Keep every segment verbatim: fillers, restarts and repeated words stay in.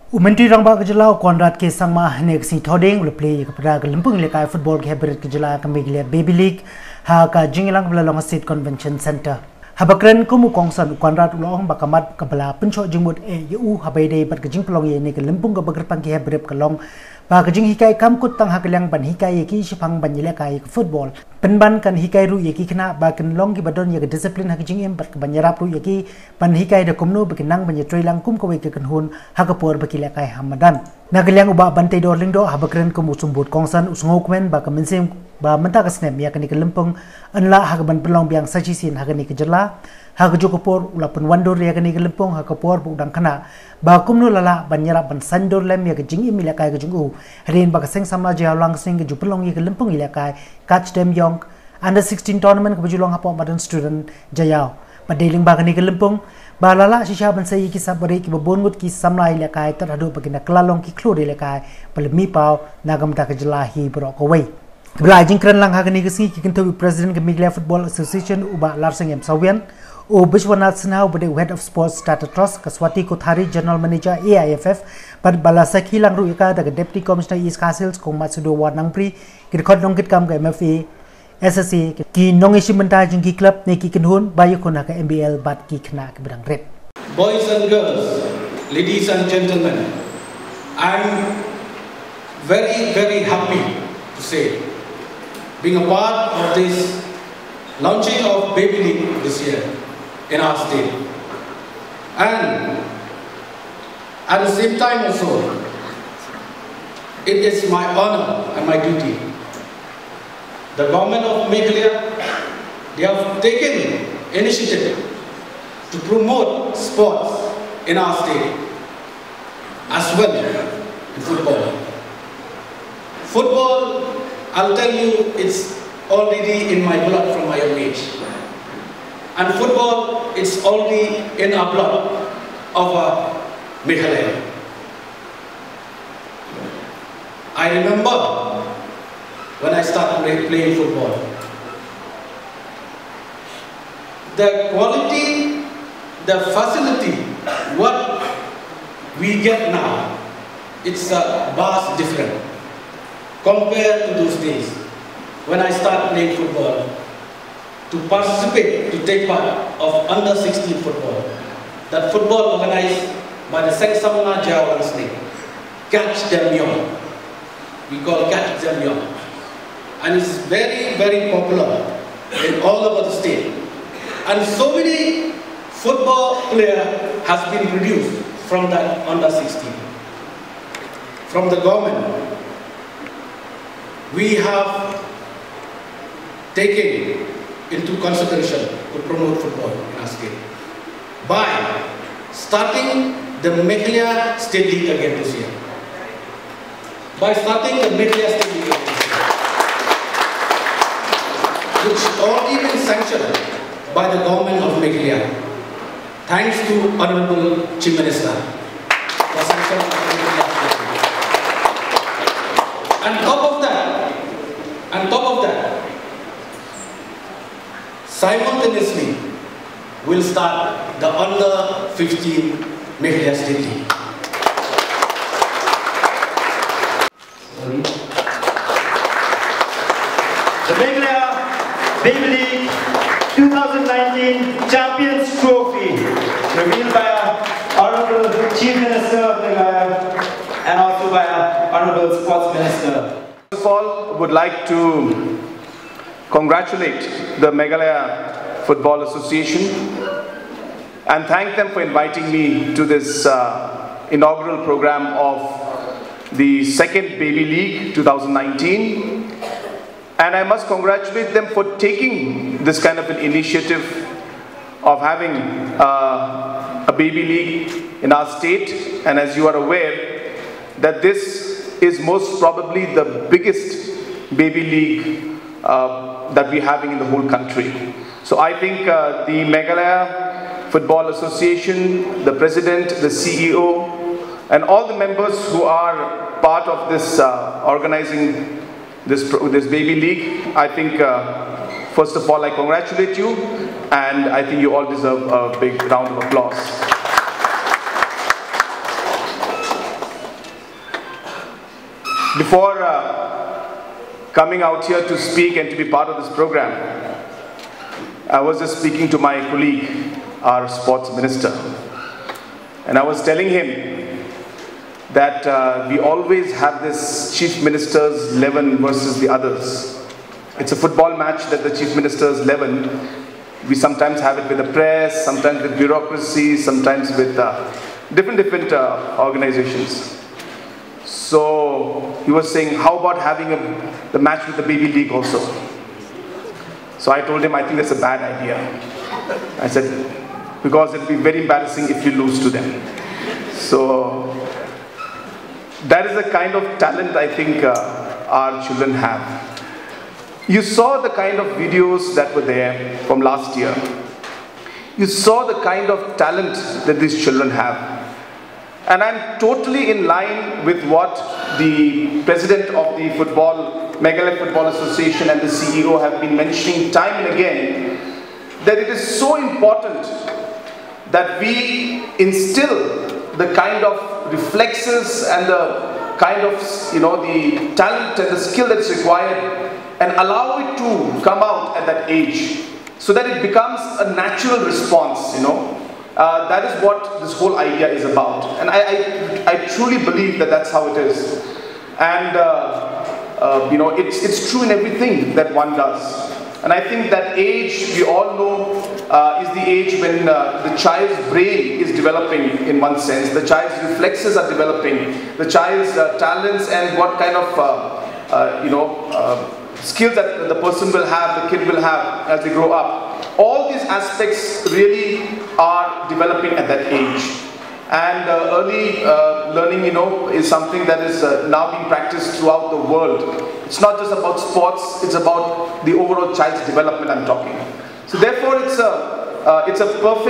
Umentri rangba kejelau Konrad ke sangma nek si thodeng ule play kepada gelempung lekai football ke berit kejela kembali Baby League ha ka jingilang belalong State Convention Center. Habakren kumu kongsan Konrad ulong bakamat kebala pencok jengmut e yu habai bat kejing pelong ye ne gelempung ke begerpang ke berit kelong ba kejing hikai kamkut tang hakliang ban hikai ki sipang ban lekai football penban kan hikai ru ye ki kena ba ken long ki badon ye disiplin hakjing em bat ban yarap ru ye ki ban hikai de komno bekenang ban ye trailang kum ko we ke kan hun hakapor bakile kai hamadan nagaliang uba bante dor lingdo habakren kumu sumbut kongsan usngokmen ba kamensim ba menta kasnem ya kani kelempung anla hagaban pelong biang sajisin hagani kejela hagajokopor ulapun wandor ya kani kelempung hakapor budang kana ba kumno lala banyara ban sandor lem ya kejing imila kai kejungu rin ba kaseng samla ja langsing ke jupelong ya kelempung ila kai catch them young under sixteen tournament ke bajulong hapo modern student jayao padeling ba kani kelempung ba lala shisha ban sai ki sabare ki babongut ki samla ila kai terhadu bagina kelalong ki klode ila kai pelmi pau nagam ta kejela hi brokowai Kebela jingkran lang hagani kesi ki kintu President ke Meghalaya Football Association uba Larsing M Sawian o Bishwanath Sinha ubade Head of Sports Starter Trust Kaswati Kothari General Manager A I F F pad balasa khilang ru ika daga Deputy Commissioner East Castles kong Matsudo Wanangpri ki khot nong kit kam ka M F A S S A ki nong ishimenta jingki club ne ki kinhun bayu kona ka M B L bat ki khna ke bedang red. Boys and girls, ladies and gentlemen, I'm very very happy to say being a part of this launching of Baby League this year in our state. And at the same time also, it is my honor and my duty. The government of Meghalaya, they have taken initiative to promote sports in our state as well in football. Football, I'll tell you, it's already in my blood from my young age. And football, it's already in our blood of uh, Meghalaya. I remember when I started play, playing football. The quality, the facility, what we get now, it's a vast difference compared to those days when I started playing football, to participate, to take part of under sixteen football. That football organized by the Sengsamana Jawan Snake, Catch Them Young. We call Catch Them Young. And it's very, very popular in all over the state. And so many football players has been produced from that under sixteen. From the government, we have taken into consideration to promote football in our state by starting the Meghalaya State League again this year. By starting the Meghalaya State League again this year, which already been sanctioned by the government of Meghalaya, thanks to Honorable Chief Minister for sanctioning the Meghalaya State League. And top of that, and top of that, simultaneously, we'll start the under fifteen Meghalaya State League. The Meghalaya Baby League twenty nineteen Champions Trophy, revealed by our Honorable Chief Minister of Meghalaya and also by our Honorable Sports Minister. First of all, would like to congratulate the Meghalaya Football Association and thank them for inviting me to this uh, inaugural program of the second Baby League twenty nineteen. And I must congratulate them for taking this kind of an initiative of having uh, a Baby League in our state. And as you are aware, that this is most probably the biggest Baby League uh, that we're having in the whole country. So I think uh, the Meghalaya Football Association, the President, the C E O, and all the members who are part of this uh, organizing this, this Baby League, I think uh, first of all I congratulate you, and I think you all deserve a big round of applause. Before uh, coming out here to speak and to be part of this program, I was just speaking to my colleague, our sports minister, and I was telling him that uh, we always have this chief minister's eleven versus the others. It's a football match that the chief minister's eleven, we sometimes have it with the press, sometimes with bureaucracy, sometimes with uh, different different uh, organizations. So he was saying, how about having a, the match with the baby league also? So I told him, I think that's a bad idea. I said, because it will be very embarrassing if you lose to them. So that is the kind of talent I think uh, our children have. You saw the kind of videos that were there from last year. You saw the kind of talent that these children have. And I'm totally in line with what the president of the football, Meghalaya Football Association and the C E O have been mentioning time and again, that it is so important that we instill the kind of reflexes and the kind of, you know, the talent and the skill that's required, and allow it to come out at that age, so that it becomes a natural response, you know. Uh, that is what this whole idea is about. And I, I, I truly believe that that's how it is. And, uh, uh, you know, it's, it's true in everything that one does. And I think that age, we all know, uh, is the age when uh, the child's brain is developing in one sense. The child's reflexes are developing. The child's uh, talents and what kind of, uh, uh, you know, uh, skills that the person will have, the kid will have as they grow up. All these aspects really are developing at that age. And uh, early uh, learning, you know, is something that is uh, now being practiced throughout the world. It's not just about sports, it's about the overall child's development I'm talking. So therefore it's a, uh, it's a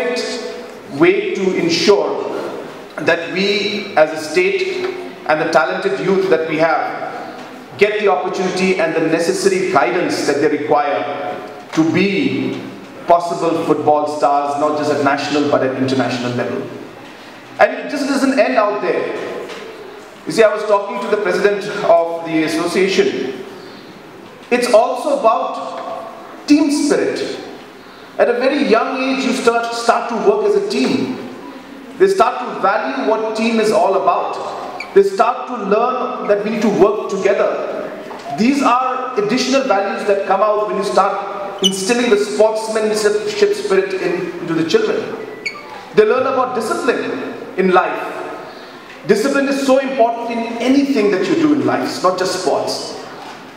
perfect way to ensure that we as a state and the talented youth that we have get the opportunity and the necessary guidance that they require to be possible football stars, not just at national but at international level. And it just doesn't end out there. You see, I was talking to the president of the association. It's also about team spirit. At a very young age, you start, start to work as a team. They start to value what team is all about. They start to learn that we need to work together. These are additional values that come out when you start instilling the sportsmanship spirit in, into the children. They learn about discipline in life. Discipline is so important in anything that you do in life, it's not just sports.